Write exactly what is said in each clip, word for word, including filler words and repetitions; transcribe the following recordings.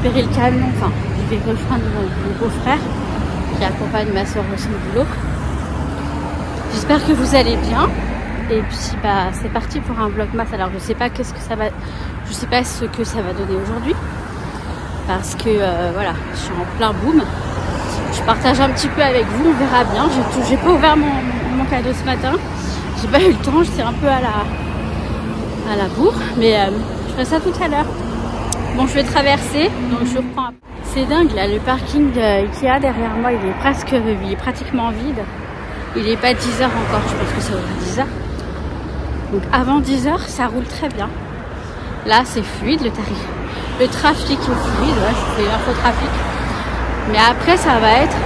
récupérer le camion, enfin je vais rejoindre mon, mon beau-frère qui accompagne ma soeur au son boulot. J'espère que vous allez bien. Et puis bah c'est parti pour un vlogmas. Alors je sais pas qu'est-ce que ça va, je sais pas ce que ça va donner aujourd'hui parce que euh, voilà, je suis en plein boom. Je partage un petit peu avec vous, on verra bien. J'ai pas ouvert mon, mon, mon cadeau ce matin, j'ai pas eu le temps, j'étais un peu à la à la bourre, mais euh, je ferai ça tout à l'heure. Bon, je vais traverser, donc je reprends. C'est dingue là, le parking de Ikea derrière moi, il est presque, il est pratiquement vide. Il est pas dix heures encore, je pense que ça ouvre à dix heures. Donc avant dix heures, ça roule très bien. Là, c'est fluide, le tarif. Le trafic est fluide, ouais, je fais l'infotrafic. Mais après, ça va être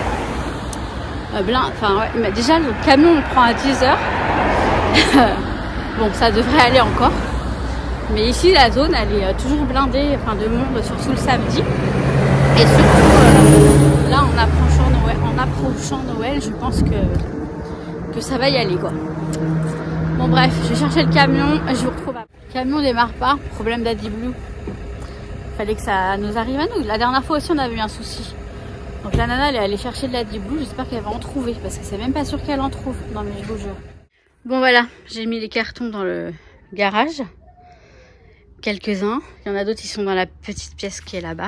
euh, euh, blind. Enfin, ouais, mais déjà, le camion, on le prend à dix heures. Bon, ça devrait aller encore. Mais ici, la zone, elle est toujours blindée, enfin, de monde, surtout le samedi. Et surtout, euh, là, en approchant Noël, en approchant Noël, je pense que, que ça va y aller, quoi. Bon, bref, je vais chercher le camion. Je vous retrouve après. Le camion démarre pas. Problème d'AdiBlue. Fallait que ça nous arrive à nous. La dernière fois aussi, on avait eu un souci. Donc, la nana, elle est allée chercher de l'AdiBlue. J'espère qu'elle va en trouver. Parce que c'est même pas sûr qu'elle en trouve. Non, mais je vous jure. Bon, voilà. J'ai mis les cartons dans le garage. Quelques-uns. Il y en a d'autres qui sont dans la petite pièce qui est là-bas.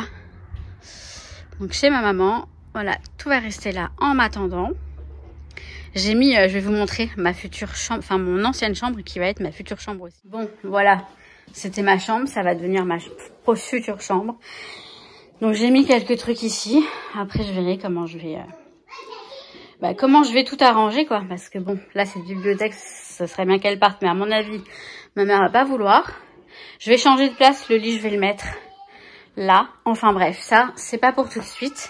Donc chez ma maman. Voilà, tout va rester là en m'attendant. J'ai mis, euh, je vais vous montrer ma future chambre, enfin mon ancienne chambre qui va être ma future chambre aussi. Bon, voilà, c'était ma chambre, ça va devenir ma future chambre. Donc j'ai mis quelques trucs ici. Après je verrai comment je vais, euh, bah, comment je vais tout arranger quoi. Parce que bon, là cette bibliothèque, ce serait bien qu'elle parte, mais à mon avis, ma mère va pas vouloir. Je vais changer de place, le lit je vais le mettre là. Enfin bref, ça c'est pas pour tout de suite.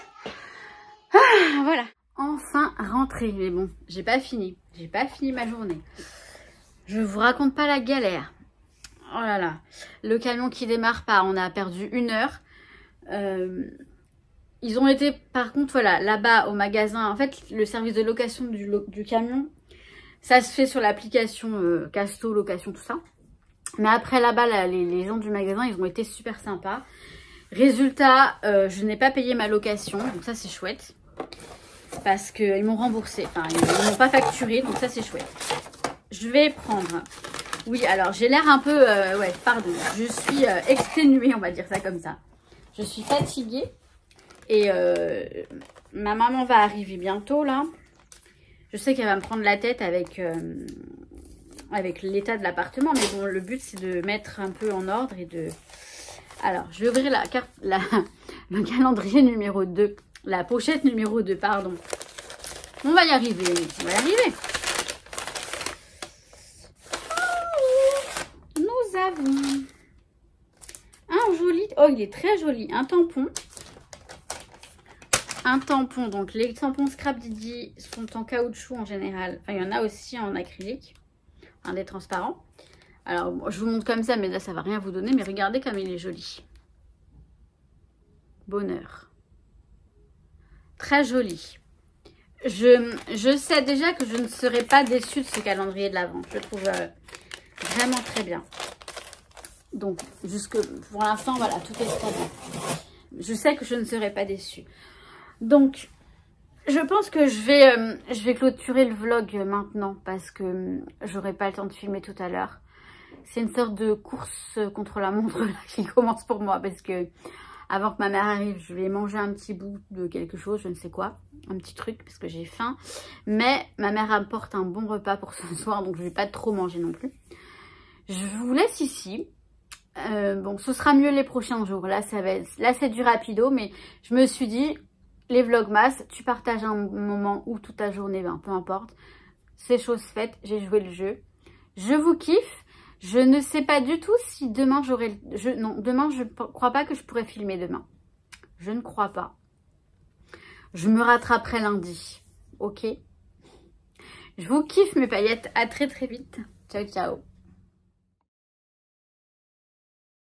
Ah, voilà. Enfin rentrée. Mais bon, j'ai pas fini. J'ai pas fini ma journée. Je vous raconte pas la galère. Oh là là. Le camion qui démarre pas. On a perdu une heure. Euh, ils ont été par contre voilà là-bas au magasin. En fait le service de location du, du camion, ça se fait sur l'application euh, Casto, location, tout ça. Mais après là-bas, là, les, les gens du magasin, ils ont été super sympas. Résultat, euh, je n'ai pas payé ma location. Donc ça, c'est chouette. Parce qu'ils m'ont remboursé. Enfin, ils ne m'ont pas facturé. Donc ça, c'est chouette. Je vais prendre... Oui, alors, j'ai l'air un peu... Euh, ouais, pardon. Je suis euh, exténuée, on va dire ça comme ça. Je suis fatiguée. Et euh, ma maman va arriver bientôt, là. Je sais qu'elle va me prendre la tête avec... Euh, avec l'état de l'appartement, mais bon, le but c'est de mettre un peu en ordre et de... Alors, je vais ouvrir la carte, la, le calendrier numéro deux, la pochette numéro deux, pardon. On va y arriver, on va y arriver. Nous avons un joli, oh il est très joli, un tampon. Un tampon, donc les tampons Scrap Didi sont en caoutchouc en général, enfin il y en a aussi en acrylique. Un des transparents. Alors, bon, je vous montre comme ça, mais là, ça va rien vous donner. Mais regardez comme il est joli. Bonheur. Très joli. Je, je sais déjà que je ne serai pas déçue de ce calendrier de l'Avent. Je le trouve euh, vraiment très bien. Donc, jusque pour l'instant, voilà, tout est très bien. Je sais que je ne serai pas déçue. Donc... Je pense que je vais, euh, je vais clôturer le vlog maintenant parce que euh, j'aurai pas le temps de filmer tout à l'heure. C'est une sorte de course contre la montre là, qui commence pour moi parce que avant que ma mère arrive, je vais manger un petit bout de quelque chose, je ne sais quoi, un petit truc parce que j'ai faim. Mais ma mère apporte un bon repas pour ce soir donc je vais pas trop manger non plus. Je vous laisse ici. Euh, bon, ce sera mieux les prochains jours. Là, ça va être, là c'est du rapido, mais je me suis dit... Les vlogmas, tu partages un moment ou toute ta journée, ben, peu importe. C'est chose faite, j'ai joué le jeu. Je vous kiffe. Je ne sais pas du tout si demain j'aurai... Je, non, demain, je ne crois pas que je pourrais filmer demain. Je ne crois pas. Je me rattraperai lundi. Ok. Je vous kiffe mes paillettes. À très très vite. Ciao, ciao.